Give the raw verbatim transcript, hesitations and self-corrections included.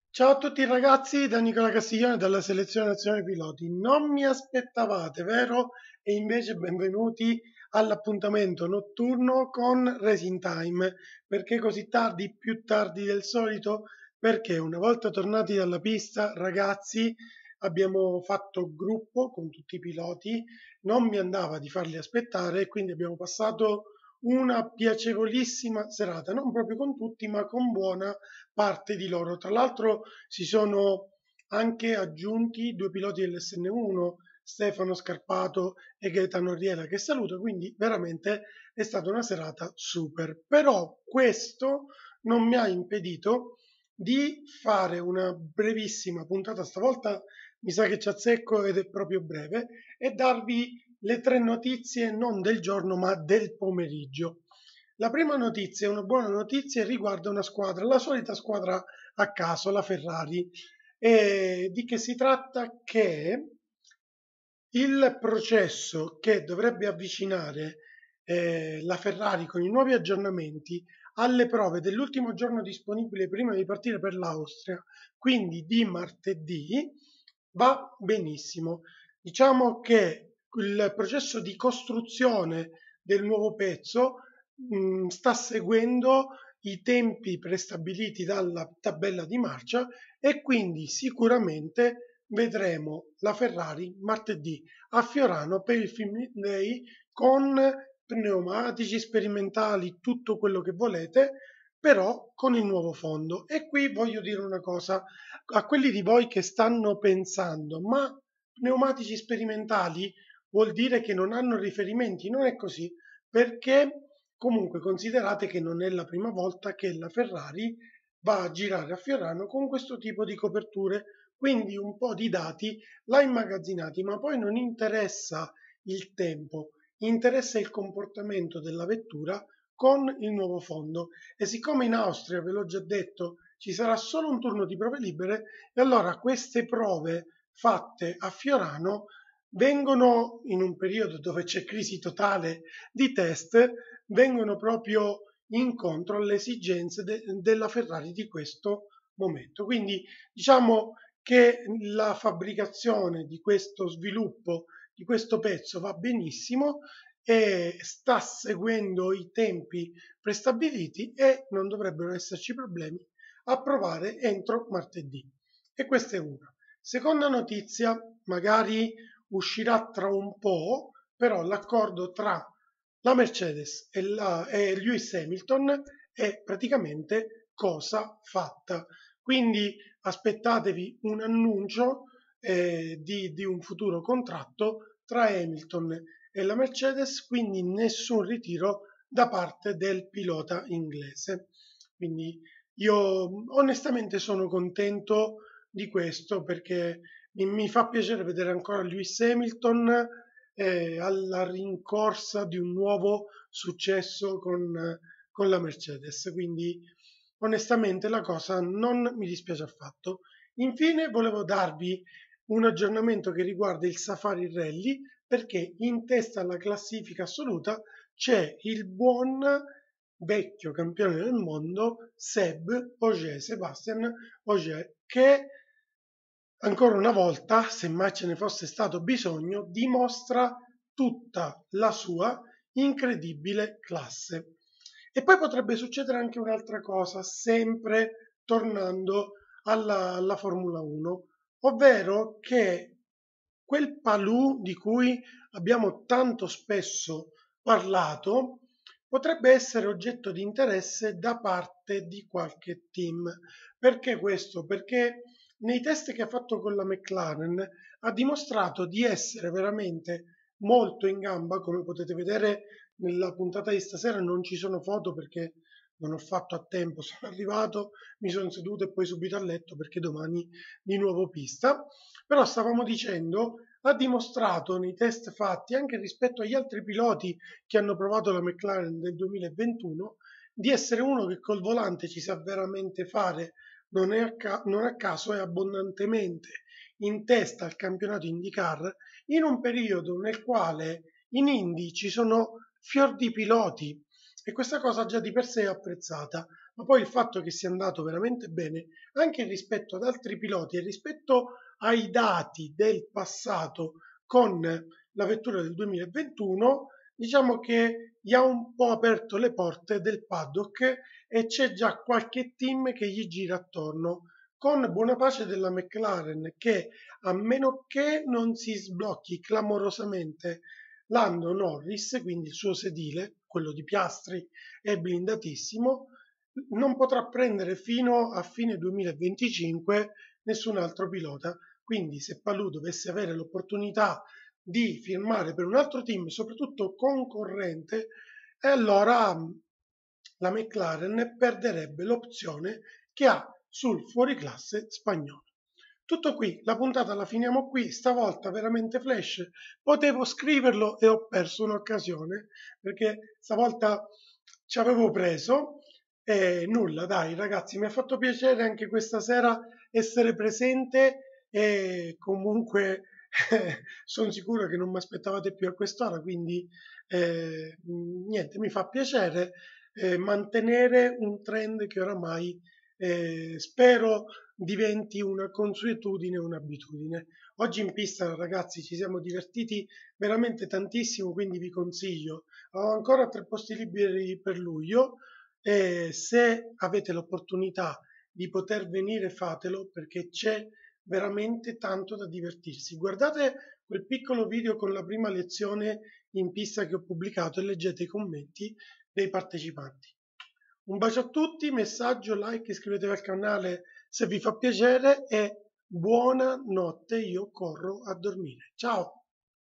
Ciao a tutti ragazzi, da Nicola Castiglione dalla Selezione Nazionale Piloti. Non mi aspettavate, vero? E invece benvenuti all'appuntamento notturno con Racing Time. Perché così tardi, più tardi del solito? Perché una volta tornati dalla pista, ragazzi, abbiamo fatto gruppo con tutti i piloti, non mi andava di farli aspettare e quindi abbiamo passato una piacevolissima serata, non proprio con tutti, ma con buona parte di loro. Tra l'altro si sono anche aggiunti due piloti dell'S N uno, Stefano Scarpato e Gaetano Riela, che saluto, quindi veramente è stata una serata super. Però questo non mi ha impedito di fare una brevissima puntata, stavolta mi sa che ci azzecco ed è proprio breve, e darvi le tre notizie non del giorno ma del pomeriggio. La prima notizia è una buona notizia e riguarda una squadra, la solita squadra a caso, la Ferrari. E di che si tratta? Che il processo che dovrebbe avvicinare eh, la Ferrari con i nuovi aggiornamenti alle prove dell'ultimo giorno disponibile prima di partire per l'Austria, quindi di martedì, va benissimo. Diciamo che il processo di costruzione del nuovo pezzo mh, sta seguendo i tempi prestabiliti dalla tabella di marcia e quindi sicuramente vedremo la Ferrari martedì a Fiorano per il Film Day con pneumatici sperimentali, tutto quello che volete, però con il nuovo fondo. E qui voglio dire una cosa a quelli di voi che stanno pensando, ma pneumatici sperimentali vuol dire che non hanno riferimenti? Non è così, perché comunque considerate che non è la prima volta che la Ferrari va a girare a Fiorano con questo tipo di coperture, quindi un po' di dati l'ha immagazzinati, ma poi non interessa il tempo, interessa il comportamento della vettura con il nuovo fondo. E siccome in Austria, ve l'ho già detto, ci sarà solo un turno di prove libere, e allora queste prove fatte a Fiorano vengono in un periodo dove c'è crisi totale di test, vengono proprio incontro alle esigenze de- della Ferrari di questo momento. Quindi diciamo che la fabbricazione di questo sviluppo di questo pezzo va benissimo e sta seguendo i tempi prestabiliti e non dovrebbero esserci problemi a provare entro martedì. E questa è una. Seconda notizia, magari uscirà tra un po', però l'accordo tra la Mercedes e, la, e Lewis Hamilton è praticamente cosa fatta. Quindi aspettatevi un annuncio eh, di, di un futuro contratto tra Hamilton e la Mercedes, quindi nessun ritiro da parte del pilota inglese. Quindi io onestamente sono contento di questo perché mi, mi fa piacere vedere ancora Lewis Hamilton eh, alla rincorsa di un nuovo successo con, con la Mercedes. Quindi onestamente la cosa non mi dispiace affatto. Infine volevo darvi un aggiornamento che riguarda il Safari Rally perché in testa alla classifica assoluta c'è il buon vecchio campione del mondo Seb Ogier, Sebastian Ogier, che ancora una volta, se mai ce ne fosse stato bisogno, dimostra tutta la sua incredibile classe. E poi potrebbe succedere anche un'altra cosa, sempre tornando alla, alla Formula uno, ovvero che quel Palou di cui abbiamo tanto spesso parlato potrebbe essere oggetto di interesse da parte di qualche team. Perché questo? Perché nei test che ha fatto con la McLaren ha dimostrato di essere veramente molto in gamba, come potete vedere nella puntata di stasera non ci sono foto perché non ho fatto a tempo, sono arrivato, mi sono seduto e poi subito a letto perché domani di nuovo pista, però stavamo dicendo ha dimostrato nei test fatti anche rispetto agli altri piloti che hanno provato la McLaren del duemilaventuno di essere uno che col volante ci sa veramente fare, non, è a, ca- non a caso è abbondantemente in testa al campionato IndyCar in un periodo nel quale in Indy ci sono fior di piloti e questa cosa già di per sé è apprezzata. ma poi il fatto che sia andato veramente bene anche rispetto ad altri piloti e rispetto ai dati del passato con la vettura del duemilaventuno, diciamo che gli ha un po' aperto le porte del paddock e c'è già qualche team che gli gira attorno, con buona pace della McLaren che, a meno che non si sblocchi clamorosamente Lando Norris, quindi il suo sedile, quello di Piastri, è blindatissimo, non potrà prendere fino a fine duemilaventicinque nessun altro pilota. Quindi se Palou dovesse avere l'opportunità di firmare per un altro team, soprattutto concorrente, e allora la McLaren perderebbe l'opzione che ha sul fuoriclasse spagnolo. Tutto qui, la puntata la finiamo qui, stavolta veramente flash, potevo scriverlo e ho perso un'occasione, perché stavolta ci avevo preso e nulla, dai ragazzi, mi ha fatto piacere anche questa sera essere presente e comunque sono sicuro che non mi aspettavate più a quest'ora, quindi eh, niente, mi fa piacere eh, mantenere un trend che oramai eh, spero diventi una consuetudine, un'abitudine. Oggi in pista, ragazzi, ci siamo divertiti veramente tantissimo, quindi vi consiglio. Ho ancora tre posti liberi per luglio e se avete l'opportunità di poter venire, fatelo perché c'è veramente tanto da divertirsi. Guardate quel piccolo video con la prima lezione in pista che ho pubblicato e leggete i commenti dei partecipanti. Un bacio a tutti, messaggio, like, iscrivetevi al canale se vi fa piacere e buona notte, io corro a dormire. Ciao!